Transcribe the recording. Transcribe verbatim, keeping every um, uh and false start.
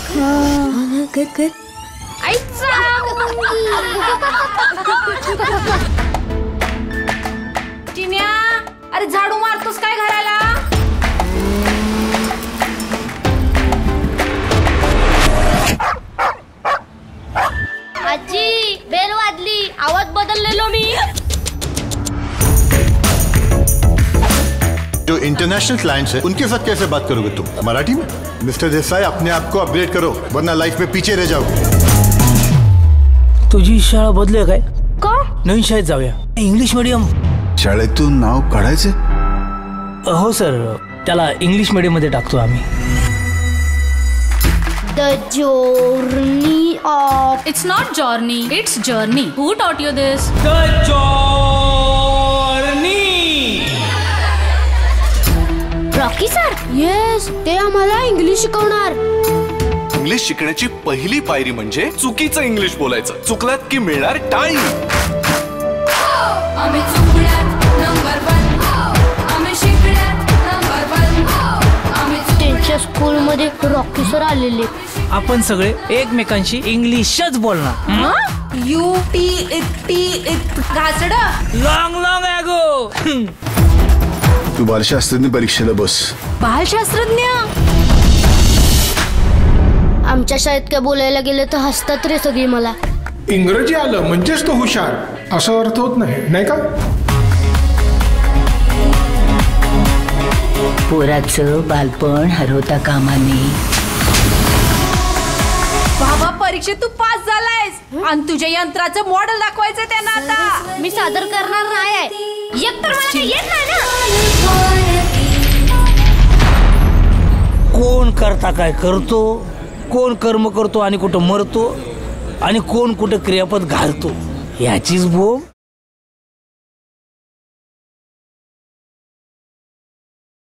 कर कर चिन्या, अरे झाडू मारतोस काय घराला? आजी बेल वाजली, आवाज बदललेलो मी. जो इंटरनेशनल क्लाइंट्स है उनके साथ कैसे बात करोगे तुम मराठी में? मिस्टर देसाई, अपने आप को अपग्रेड करो वरना लाइफ में पीछे रह जाओगे. तुझी शाळा बदलूया काय? का? नवीन शाळेत जाऊया, इंग्लिश मीडियम. शाळेतून नाव काढायचे? हो सर, त्याला इंग्लिश मीडियम मध्ये टाकतो आम्ही. The journey of. It's not journey, it's journey. Who taught you this? The journey. Rocky sir. Yes, ते आम्हाला इंग्लिश शिकवणार. इंग्लिश शिकण्याची पहिली पायरी म्हणजे चुकीचं इंग्लिश बोलायचं. चुकलात की मिळणार टाळी. आम्ही चुकण्यात नंबर वन, आम्ही शिकण्यात नंबर वन, आम्ही त्यांच्या स्कूल मध्ये रॉकी सर आलेले. आपण सगळे एकमेकांशी इंग्लिशच बोलणार. यू टी इट्टी इट घासड. Long long ago. तू बालशास्त्रज्ञ परीक्षेला बस. बालशास्त्रज्ञ. आमच्या शाळेत काय बोलायला गेलं तर हसतात रे सगळी मला. इंग्रजी आलं म्हणजेच तो हुशार असं अर्थ होत नाही, नाही का? पोराचं बालपण हरवता कामा नये. बाबा, परीक्षेत तू पास झालायस आणि तुझ्या यंत्राचं मॉडेल दाखवायचं त्यांना आता. मी सादर करणार नाही आहे. एक तर मला काही येत नाही ना. कोण करता काय करतो, कोण कर्म करतो आणि कुठं मरतो आणि कोण कुठं क्रियापद घालतो याचीच बोंब